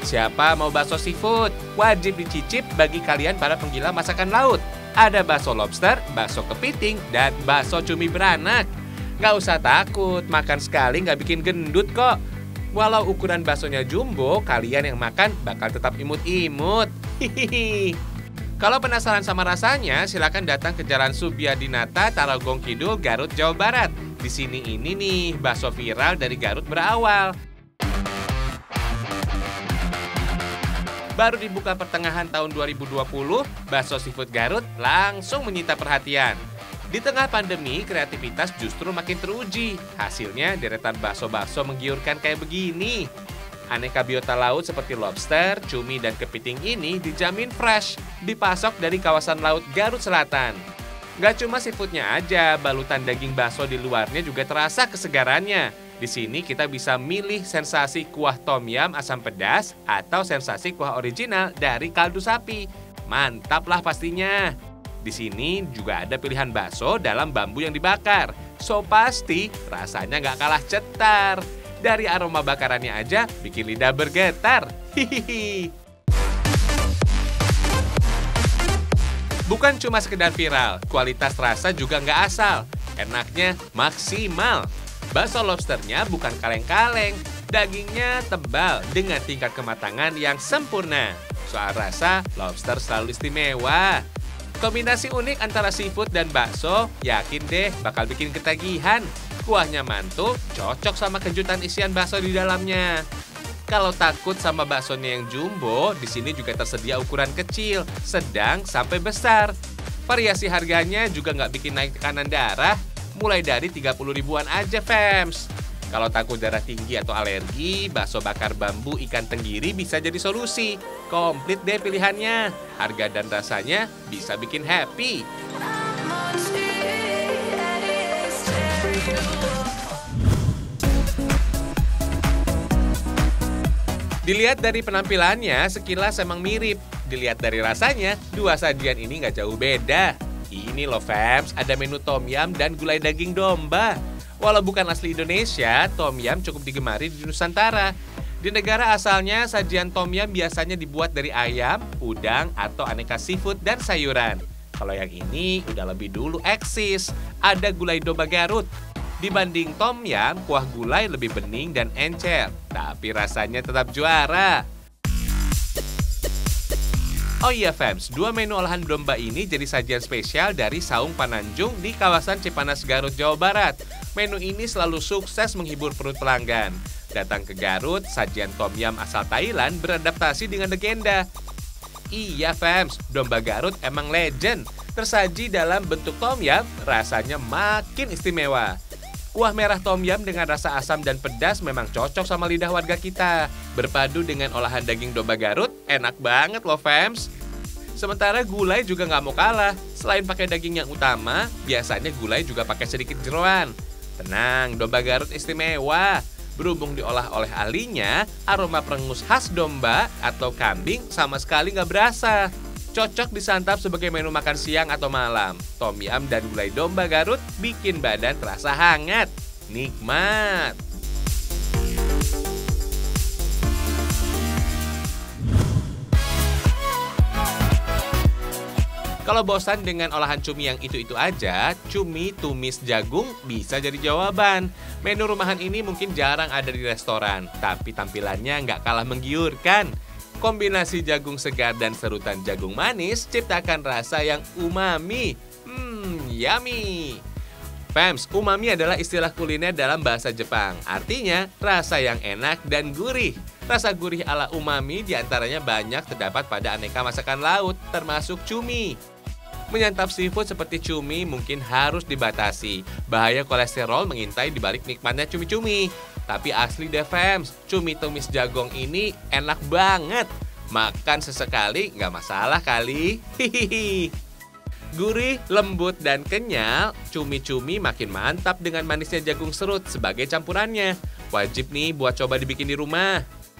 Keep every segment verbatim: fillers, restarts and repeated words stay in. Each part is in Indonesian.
Siapa mau bakso seafood? Wajib dicicip bagi kalian para penggila masakan laut. Ada bakso lobster, bakso kepiting, dan bakso cumi beranak. Nggak usah takut, makan sekali nggak bikin gendut kok. Walau ukuran baksonya jumbo, kalian yang makan bakal tetap imut-imut. Hihihi. Kalau penasaran sama rasanya, silakan datang ke Jalan Subyadinata, Tarogong Kidul, Garut, Jawa Barat. Di sini ini nih, bakso viral dari Garut berawal. Baru dibuka pertengahan tahun dua ribu dua puluh, bakso seafood Garut langsung menyita perhatian. Di tengah pandemi, kreativitas justru makin teruji. Hasilnya deretan bakso-bakso menggiurkan kayak begini. Aneka biota laut seperti lobster, cumi, dan kepiting ini dijamin fresh, dipasok dari kawasan laut Garut Selatan. Gak cuma seafoodnya aja, balutan daging bakso di luarnya juga terasa kesegarannya. Di sini kita bisa milih sensasi kuah tom yum asam pedas atau sensasi kuah original dari kaldu sapi. Mantap lah pastinya. Di sini juga ada pilihan bakso dalam bambu yang dibakar. So pasti rasanya gak kalah cetar. Dari aroma bakarannya aja bikin lidah bergetar. Hihihi. Bukan cuma sekedar viral, kualitas rasa juga nggak asal. Enaknya maksimal. Bakso lobsternya bukan kaleng-kaleng, dagingnya tebal dengan tingkat kematangan yang sempurna. Soal rasa, lobster selalu istimewa. Kombinasi unik antara seafood dan bakso, yakin deh bakal bikin ketagihan. Kuahnya mantul, cocok sama kejutan isian bakso di dalamnya. Kalau takut sama baksonya yang jumbo, di sini juga tersedia ukuran kecil, sedang, sampai besar. Variasi harganya juga nggak bikin naik tekanan darah, mulai dari tiga puluh ribuan aja, fams. Kalau takut darah tinggi atau alergi, bakso bakar bambu ikan tenggiri bisa jadi solusi. Komplit deh pilihannya. Harga dan rasanya bisa bikin happy. Dilihat dari penampilannya, sekilas emang mirip. Dilihat dari rasanya, dua sajian ini nggak jauh beda. Ini loh fams, ada menu tom yum dan gulai daging domba. Walau bukan asli Indonesia, tom yum cukup digemari di Nusantara. Di negara asalnya, sajian tom yum biasanya dibuat dari ayam, udang, atau aneka seafood dan sayuran. Kalau yang ini udah lebih dulu eksis, ada gulai domba Garut. Dibanding tom yum, kuah gulai lebih bening dan encer, tapi rasanya tetap juara. Oh iya fams, dua menu olahan domba ini jadi sajian spesial dari Saung Pananjung di kawasan Cipanas, Garut, Jawa Barat. Menu ini selalu sukses menghibur perut pelanggan. Datang ke Garut, sajian tom yum asal Thailand beradaptasi dengan legenda. Iya fams, domba Garut emang legend. Tersaji dalam bentuk tom yum, rasanya makin istimewa. Kuah merah tom yum dengan rasa asam dan pedas memang cocok sama lidah warga kita. Berpadu dengan olahan daging domba Garut, enak banget loh fams. Sementara gulai juga nggak mau kalah. Selain pakai daging yang utama, biasanya gulai juga pakai sedikit jeroan. Tenang, domba Garut istimewa. Berhubung diolah oleh ahlinya, aroma perengus khas domba atau kambing sama sekali nggak berasa. Cocok disantap sebagai menu makan siang atau malam. Tom yum dan gulai domba Garut bikin badan terasa hangat. Nikmat. Kalau bosan dengan olahan cumi yang itu-itu aja, cumi tumis jagung bisa jadi jawaban. Menu rumahan ini mungkin jarang ada di restoran, tapi tampilannya nggak kalah menggiurkan. Kombinasi jagung segar dan serutan jagung manis ciptakan rasa yang umami. Hmm, yummy. Fams, umami adalah istilah kuliner dalam bahasa Jepang. Artinya, rasa yang enak dan gurih. Rasa gurih ala umami diantaranya banyak terdapat pada aneka masakan laut, termasuk cumi. Menyantap seafood seperti cumi mungkin harus dibatasi. Bahaya kolesterol mengintai di balik nikmatnya cumi-cumi. Tapi asli deh fams, cumi tumis jagung ini enak banget. Makan sesekali nggak masalah kali. Hihihi. Gurih, lembut, dan kenyal, cumi-cumi makin mantap dengan manisnya jagung serut sebagai campurannya. Wajib nih buat coba dibikin di rumah.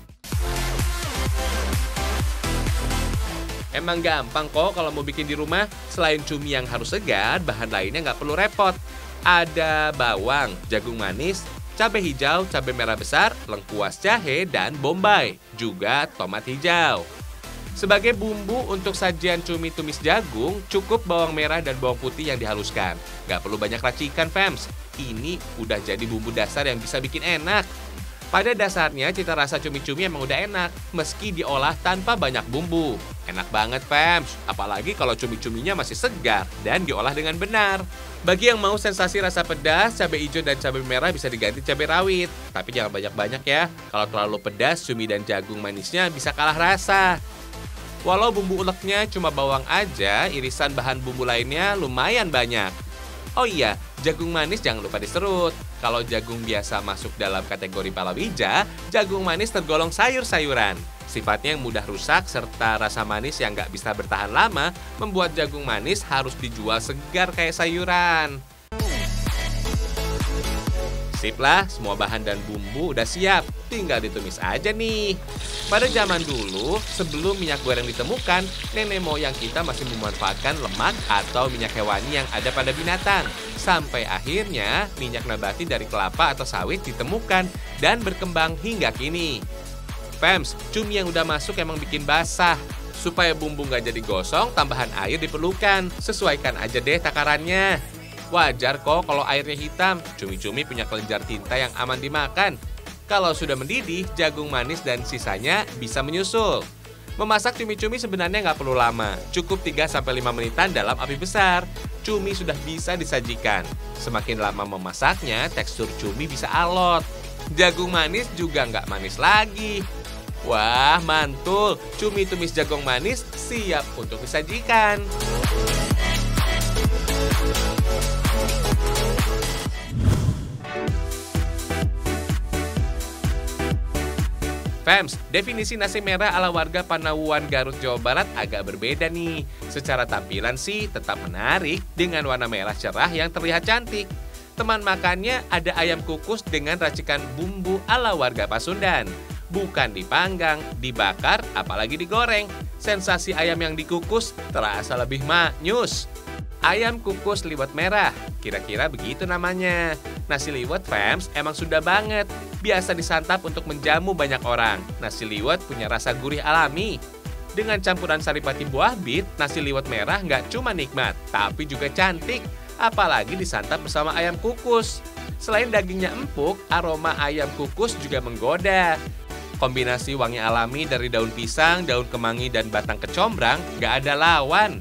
Emang gampang kok kalau mau bikin di rumah. Selain cumi yang harus segar, bahan lainnya nggak perlu repot. Ada bawang, jagung manis, cabai hijau, cabai merah besar, lengkuas jahe, dan bombay, juga tomat hijau. Sebagai bumbu untuk sajian cumi tumis jagung, cukup bawang merah dan bawang putih yang dihaluskan. Gak perlu banyak racikan, fams. Ini udah jadi bumbu dasar yang bisa bikin enak. Pada dasarnya, cita rasa cumi-cumi emang udah enak, meski diolah tanpa banyak bumbu. Enak banget, fams. Apalagi kalau cumi-cuminya masih segar dan diolah dengan benar. Bagi yang mau sensasi rasa pedas, cabai hijau dan cabai merah bisa diganti cabai rawit. Tapi jangan banyak-banyak ya. Kalau terlalu pedas, cumi dan jagung manisnya bisa kalah rasa. Walau bumbu uleknya cuma bawang aja, irisan bahan bumbu lainnya lumayan banyak. Oh iya, jagung manis jangan lupa diserut. Kalau jagung biasa masuk dalam kategori palawija, jagung manis tergolong sayur-sayuran. Sifatnya yang mudah rusak serta rasa manis yang nggak bisa bertahan lama membuat jagung manis harus dijual segar kayak sayuran. Sip lah, semua bahan dan bumbu udah siap, tinggal ditumis aja nih. Pada zaman dulu, sebelum minyak goreng ditemukan, nenek moyang kita masih memanfaatkan lemak atau minyak hewani yang ada pada binatang. Sampai akhirnya, minyak nabati dari kelapa atau sawit ditemukan dan berkembang hingga kini. Fams, cumi yang udah masuk emang bikin basah. Supaya bumbu nggak jadi gosong, tambahan air diperlukan. Sesuaikan aja deh takarannya. Wajar kok kalau airnya hitam, cumi-cumi punya kelenjar tinta yang aman dimakan. Kalau sudah mendidih, jagung manis dan sisanya bisa menyusul. Memasak cumi-cumi sebenarnya nggak perlu lama, cukup tiga sampai lima menitan dalam api besar. Cumi sudah bisa disajikan. Semakin lama memasaknya, tekstur cumi bisa alot. Jagung manis juga nggak manis lagi. Wah, mantul, cumi tumis jagung manis siap untuk disajikan. Fams, definisi nasi merah ala warga Panawuan Garut, Jawa Barat agak berbeda nih. Secara tampilan sih tetap menarik dengan warna merah cerah yang terlihat cantik. Teman makannya ada ayam kukus dengan racikan bumbu ala warga Pasundan. Bukan dipanggang, dibakar, apalagi digoreng. Sensasi ayam yang dikukus terasa lebih maknyus. Ayam kukus liwet merah, kira-kira begitu namanya. Nasi liwet, fams, emang sudah banget. Biasa disantap untuk menjamu banyak orang. Nasi liwet punya rasa gurih alami. Dengan campuran saripati buah bit, nasi liwet merah nggak cuma nikmat, tapi juga cantik. Apalagi disantap bersama ayam kukus. Selain dagingnya empuk, aroma ayam kukus juga menggoda. Kombinasi wangi alami dari daun pisang, daun kemangi, dan batang kecombrang nggak ada lawan.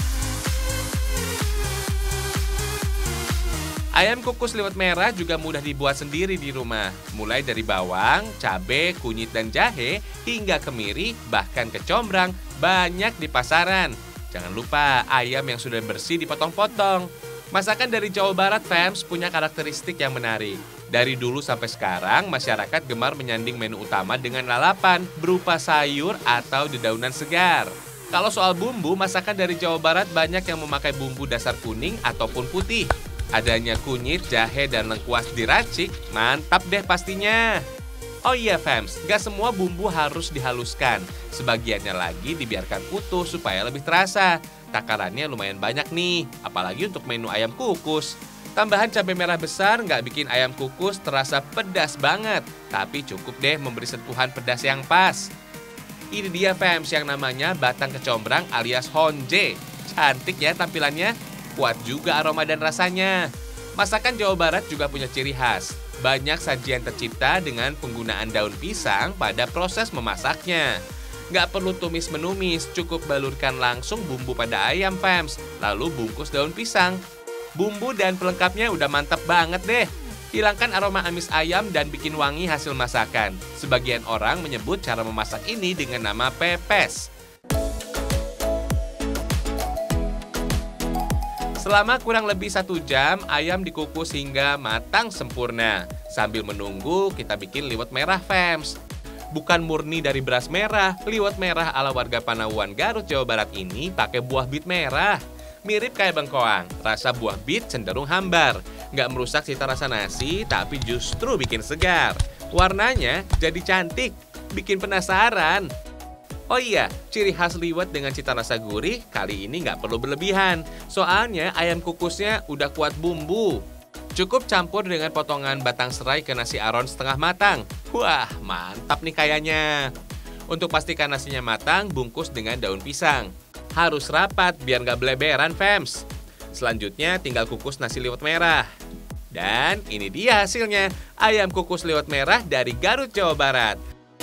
Ayam kukus liwet merah juga mudah dibuat sendiri di rumah. Mulai dari bawang, cabai, kunyit, dan jahe, hingga kemiri, bahkan kecombrang, banyak di pasaran. Jangan lupa ayam yang sudah bersih dipotong-potong. Masakan dari Jawa Barat, fams, punya karakteristik yang menarik. Dari dulu sampai sekarang, masyarakat gemar menyanding menu utama dengan lalapan berupa sayur atau dedaunan segar. Kalau soal bumbu, masakan dari Jawa Barat banyak yang memakai bumbu dasar kuning ataupun putih. Adanya kunyit, jahe, dan lengkuas diracik, mantap deh pastinya. Oh iya fams, gak semua bumbu harus dihaluskan. Sebagiannya lagi dibiarkan utuh supaya lebih terasa. Takarannya lumayan banyak nih, apalagi untuk menu ayam kukus. Tambahan cabai merah besar nggak bikin ayam kukus terasa pedas banget, tapi cukup deh memberi sentuhan pedas yang pas. Ini dia fams yang namanya batang kecombrang alias honje. Cantik ya tampilannya. Kuat juga aroma dan rasanya. Masakan Jawa Barat juga punya ciri khas. Banyak sajian tercipta dengan penggunaan daun pisang pada proses memasaknya. Nggak perlu tumis-menumis, cukup balurkan langsung bumbu pada ayam fams, lalu bungkus daun pisang. Bumbu dan pelengkapnya udah mantap banget deh. Hilangkan aroma amis ayam dan bikin wangi hasil masakan. Sebagian orang menyebut cara memasak ini dengan nama pepes. Selama kurang lebih satu jam, ayam dikukus hingga matang sempurna. Sambil menunggu, kita bikin liwet merah, fams. Bukan murni dari beras merah, liwet merah ala warga Panawuan Garut, Jawa Barat ini pakai buah bit merah. Mirip kayak bengkoang, rasa buah bit cenderung hambar. Nggak merusak cita rasa nasi, tapi justru bikin segar. Warnanya jadi cantik, bikin penasaran. Oh iya, ciri khas liwet dengan cita rasa gurih kali ini nggak perlu berlebihan. Soalnya ayam kukusnya udah kuat bumbu. Cukup campur dengan potongan batang serai ke nasi aron setengah matang. Wah, mantap nih kayaknya. Untuk pastikan nasinya matang, bungkus dengan daun pisang. Harus rapat biar nggak beleberan, fams. Selanjutnya tinggal kukus nasi liwet merah. Dan ini dia hasilnya, ayam kukus liwet merah dari Garut, Jawa Barat.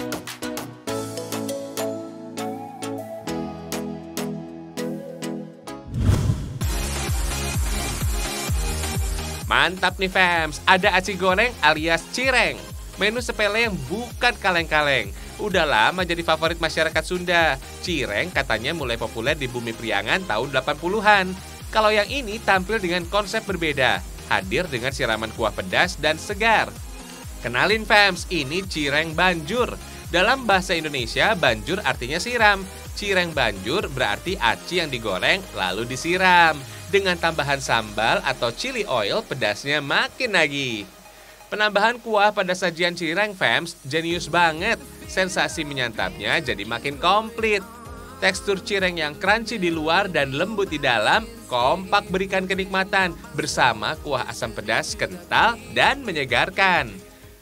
Mantap nih fams, ada aci goreng alias cireng. Menu sepele yang bukan kaleng-kaleng. Udah lama jadi favorit masyarakat Sunda. Cireng katanya mulai populer di Bumi Priangan tahun delapan puluhan. Kalau yang ini tampil dengan konsep berbeda. Hadir dengan siraman kuah pedas dan segar. Kenalin fams, ini cireng banjur. Dalam bahasa Indonesia, banjur artinya siram. Cireng banjur berarti aci yang digoreng lalu disiram. Dengan tambahan sambal atau chili oil, pedasnya makin lagi. Penambahan kuah pada sajian cireng fams jenius banget. Sensasi menyantapnya jadi makin komplit. Tekstur cireng yang crunchy di luar dan lembut di dalam, kompak berikan kenikmatan bersama kuah asam pedas kental dan menyegarkan.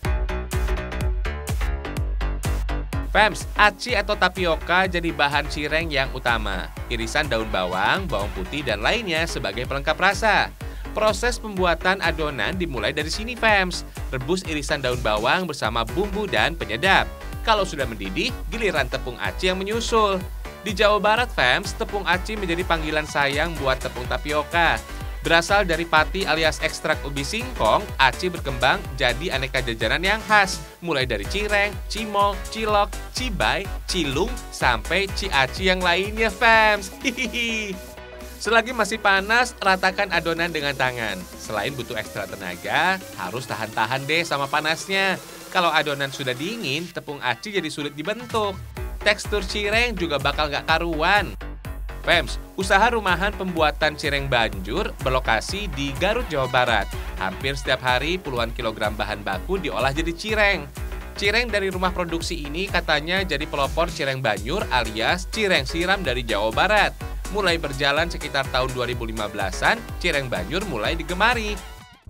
Fams, aci atau tapioka jadi bahan cireng yang utama. Irisan daun bawang, bawang putih, dan lainnya sebagai pelengkap rasa. Proses pembuatan adonan dimulai dari sini, fams. Rebus irisan daun bawang bersama bumbu dan penyedap. Kalau sudah mendidih, giliran tepung aci yang menyusul. Di Jawa Barat, fams, tepung aci menjadi panggilan sayang buat tepung tapioka. Berasal dari pati alias ekstrak ubi singkong, aci berkembang jadi aneka jajanan yang khas. Mulai dari cireng, cimol, cilok, cibay, cilung, sampai ciaci yang lainnya, fams. Hihihi. Selagi masih panas, ratakan adonan dengan tangan. Selain butuh ekstra tenaga, harus tahan-tahan deh sama panasnya. Kalau adonan sudah dingin, tepung aci jadi sulit dibentuk. Tekstur cireng juga bakal gak karuan. Fams, usaha rumahan pembuatan cireng banjur berlokasi di Garut, Jawa Barat. Hampir setiap hari puluhan kilogram bahan baku diolah jadi cireng. Cireng dari rumah produksi ini katanya jadi pelopor cireng banjur alias cireng siram dari Jawa Barat. Mulai berjalan sekitar tahun dua ribu lima belasan, cireng banjur mulai digemari.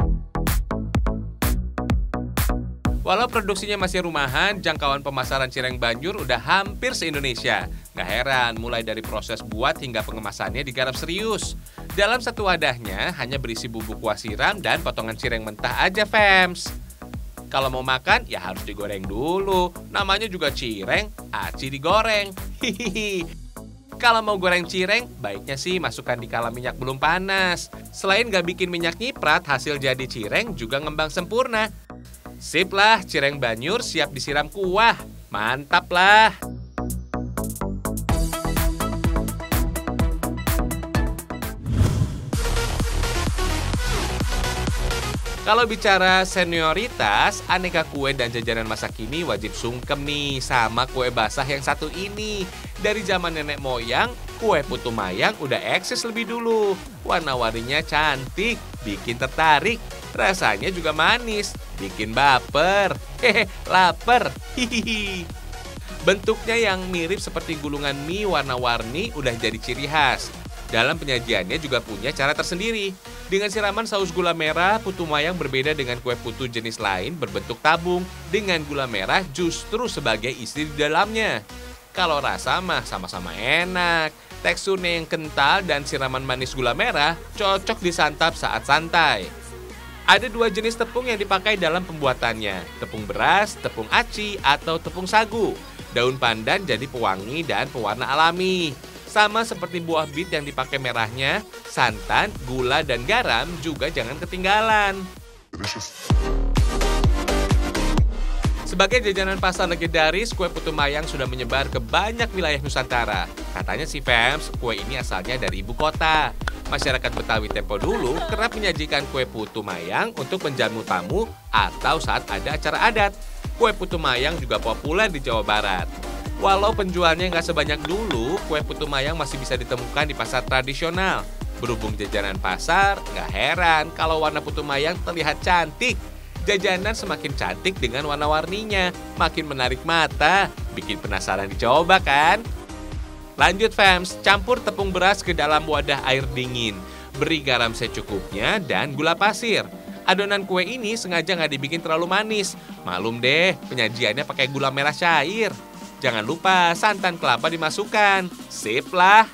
Walau produksinya masih rumahan, jangkauan pemasaran cireng banjur udah hampir se-Indonesia. Gak heran, mulai dari proses buat hingga pengemasannya digarap serius. Dalam satu wadahnya hanya berisi bumbu kuah siram dan potongan cireng mentah aja, fams. Kalau mau makan, ya harus digoreng dulu. Namanya juga cireng, aci digoreng. Hihihi. Kalau mau goreng cireng, baiknya sih masukkan di kala minyak belum panas. Selain gak bikin minyak nyiprat, hasil jadi cireng juga ngembang sempurna. Sip lah, cireng banjur siap disiram kuah. Mantap lah. Kalau bicara senioritas, aneka kue dan jajanan masa kini wajib sungkem nih sama kue basah yang satu ini. Dari zaman nenek moyang, kue putu mayang udah eksis lebih dulu. Warna-warninya cantik, bikin tertarik. Rasanya juga manis, bikin baper. Hehe, lapar. Hihihi. Bentuknya yang mirip seperti gulungan mie warna-warni udah jadi ciri khas. Dalam penyajiannya juga punya cara tersendiri. Dengan siraman saus gula merah, putu mayang berbeda dengan kue putu jenis lain berbentuk tabung. Dengan gula merah justru sebagai isi di dalamnya. Kalau rasa mah sama-sama enak. Teksturnya yang kental dan siraman manis gula merah cocok disantap saat santai. Ada dua jenis tepung yang dipakai dalam pembuatannya, tepung beras, tepung aci, atau tepung sagu. Daun pandan jadi pewangi dan pewarna alami. Sama seperti buah bit yang dipakai merahnya, santan, gula, dan garam juga jangan ketinggalan. Sebagai jajanan pasar legendaris, kue putu mayang sudah menyebar ke banyak wilayah Nusantara. Katanya sih fams, kue ini asalnya dari ibu kota. Masyarakat Betawi tempo dulu kerap menyajikan kue putu mayang untuk menjamu tamu atau saat ada acara adat. Kue putu mayang juga populer di Jawa Barat. Walau penjualnya nggak sebanyak dulu, kue putu mayang masih bisa ditemukan di pasar tradisional. Berhubung jajanan pasar, nggak heran kalau warna putu mayang terlihat cantik. Jajanan semakin cantik dengan warna-warninya, makin menarik mata, bikin penasaran dicoba kan? Lanjut fams, campur tepung beras ke dalam wadah air dingin. Beri garam secukupnya dan gula pasir. Adonan kue ini sengaja nggak dibikin terlalu manis. Malum deh, penyajiannya pakai gula merah cair. Jangan lupa santan kelapa dimasukkan. Sip lah.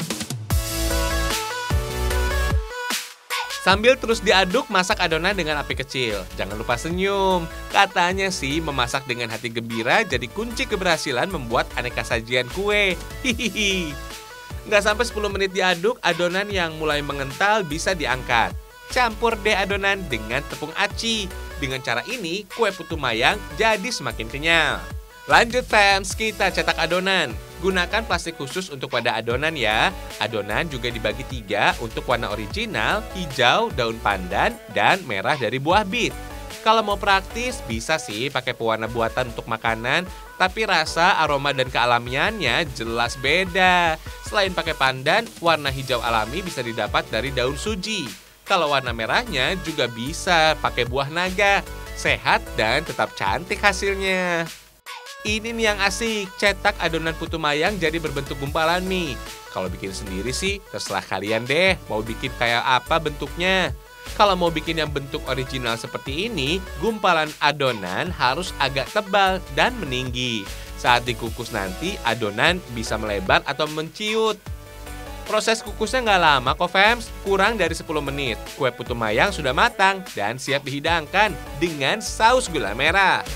Sambil terus diaduk, masak adonan dengan api kecil. Jangan lupa senyum. Katanya sih memasak dengan hati gembira jadi kunci keberhasilan membuat aneka sajian kue. Hihihi. Nggak sampai sepuluh menit diaduk, adonan yang mulai mengental bisa diangkat. Campur deh adonan dengan tepung aci. Dengan cara ini, kue putu mayang jadi semakin kenyal. Lanjut fans, kita cetak adonan. Gunakan plastik khusus untuk wadah adonan ya. Adonan juga dibagi tiga untuk warna original, hijau, daun pandan, dan merah dari buah bit. Kalau mau praktis, bisa sih pakai pewarna buatan untuk makanan, tapi rasa, aroma, dan kealamiannya jelas beda. Selain pakai pandan, warna hijau alami bisa didapat dari daun suji. Kalau warna merahnya juga bisa pakai buah naga. Sehat dan tetap cantik hasilnya. Ini nih yang asik, cetak adonan putu mayang jadi berbentuk gumpalan mie. Kalau bikin sendiri sih, terserah kalian deh mau bikin kayak apa bentuknya. Kalau mau bikin yang bentuk original seperti ini, gumpalan adonan harus agak tebal dan meninggi. Saat dikukus nanti, adonan bisa melebar atau menciut. Proses kukusnya nggak lama kok fams, kurang dari sepuluh menit. Kue putu mayang sudah matang dan siap dihidangkan dengan saus gula merah.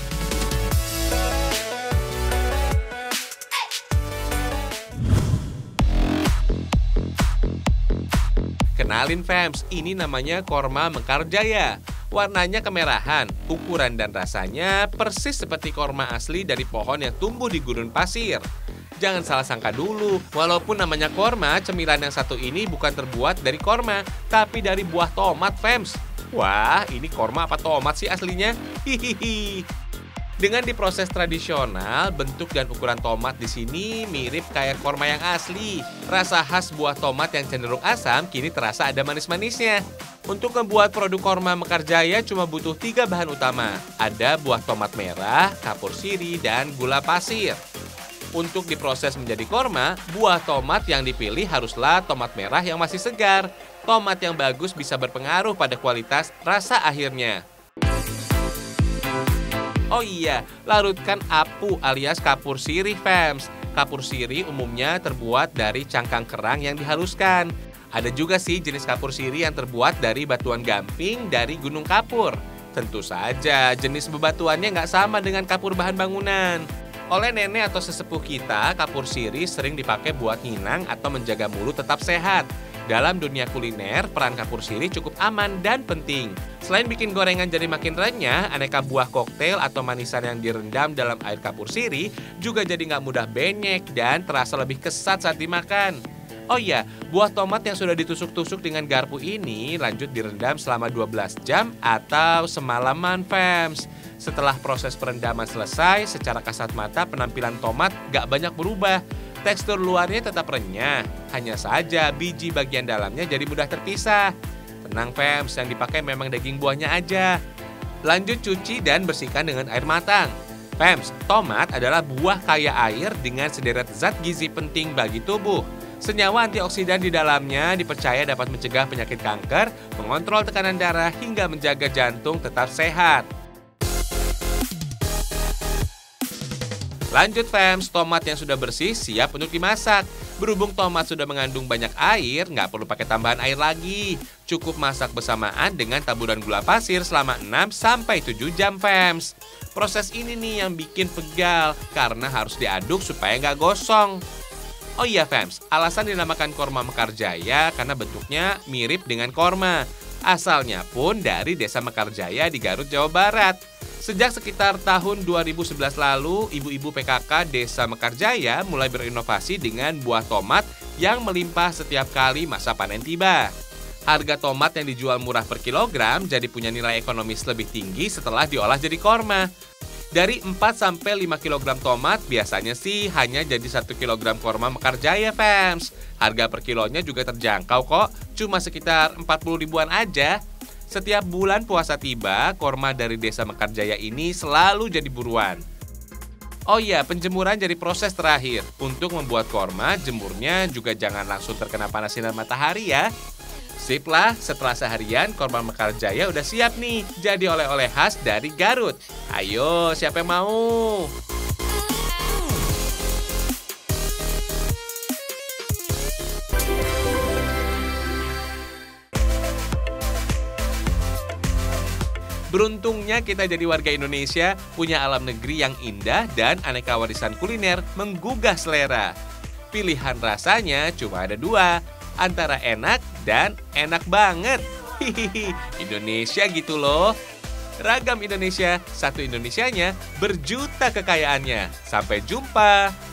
Kenalin fams, ini namanya korma Mekarjaya. Warnanya kemerahan, ukuran dan rasanya persis seperti korma asli dari pohon yang tumbuh di gurun pasir. Jangan salah sangka dulu, walaupun namanya korma, cemilan yang satu ini bukan terbuat dari korma, tapi dari buah tomat fams. Wah, ini korma apa tomat sih aslinya? Hihihi. Dengan diproses tradisional, bentuk dan ukuran tomat di sini mirip kayak korma yang asli. Rasa khas buah tomat yang cenderung asam kini terasa ada manis-manisnya. Untuk membuat produk korma Mekarjaya cuma butuh tiga bahan utama. Ada buah tomat merah, kapur sirih, dan gula pasir. Untuk diproses menjadi korma, buah tomat yang dipilih haruslah tomat merah yang masih segar. Tomat yang bagus bisa berpengaruh pada kualitas rasa akhirnya. Oh iya, larutkan apu alias kapur sirih fams. Kapur sirih umumnya terbuat dari cangkang kerang yang dihaluskan. Ada juga sih jenis kapur sirih yang terbuat dari batuan gamping dari gunung kapur. Tentu saja jenis bebatuannya nggak sama dengan kapur bahan bangunan. Oleh nenek atau sesepuh kita, kapur sirih sering dipakai buat nginang atau menjaga mulut tetap sehat. Dalam dunia kuliner, peran kapur sirih cukup aman dan penting. Selain bikin gorengan jadi makin renyah, aneka buah koktail atau manisan yang direndam dalam air kapur sirih juga jadi nggak mudah benyek dan terasa lebih kesat saat dimakan. Oh iya, buah tomat yang sudah ditusuk-tusuk dengan garpu ini lanjut direndam selama dua belas jam atau semalaman fams. Setelah proses perendaman selesai, secara kasat mata penampilan tomat nggak banyak berubah. Tekstur luarnya tetap renyah, hanya saja biji bagian dalamnya jadi mudah terpisah. Tenang fams, yang dipakai memang daging buahnya aja. Lanjut cuci dan bersihkan dengan air matang. Fams, tomat adalah buah kaya air dengan sederet zat gizi penting bagi tubuh. Senyawa antioksidan di dalamnya dipercaya dapat mencegah penyakit kanker, mengontrol tekanan darah, hingga menjaga jantung tetap sehat. Lanjut fams, tomat yang sudah bersih siap untuk dimasak. Berhubung tomat sudah mengandung banyak air, nggak perlu pakai tambahan air lagi. Cukup masak bersamaan dengan taburan gula pasir selama enam sampai tujuh jam fams. Proses ini nih yang bikin pegal, karena harus diaduk supaya nggak gosong. Oh iya fams, alasan dinamakan korma Mekarjaya karena bentuknya mirip dengan korma. Asalnya pun dari desa Mekarjaya di Garut, Jawa Barat. Sejak sekitar tahun dua ribu sebelas lalu, ibu-ibu P K K Desa Mekarjaya mulai berinovasi dengan buah tomat yang melimpah setiap kali masa panen tiba. Harga tomat yang dijual murah per kilogram jadi punya nilai ekonomis lebih tinggi setelah diolah jadi korma. Dari empat sampai lima kilogram tomat biasanya sih hanya jadi satu kilogram korma Mekarjaya fams. Harga per kilonya juga terjangkau kok, cuma sekitar empat puluh ribuan aja. Setiap bulan puasa tiba, korma dari Desa Mekarjaya ini selalu jadi buruan. Oh iya, penjemuran jadi proses terakhir. Untuk membuat korma, jemurnya juga jangan langsung terkena panas sinar matahari ya. Sip lah, setelah seharian korma Mekar Jaya udah siap nih jadi oleh-oleh khas dari Garut. Ayo, siapa yang mau? Beruntungnya kita jadi warga Indonesia punya alam negeri yang indah dan aneka warisan kuliner menggugah selera. Pilihan rasanya cuma ada dua, antara enak dan enak banget. Hihihi, Indonesia gitu loh. Ragam Indonesia, satu Indonesianya, berjuta kekayaannya. Sampai jumpa.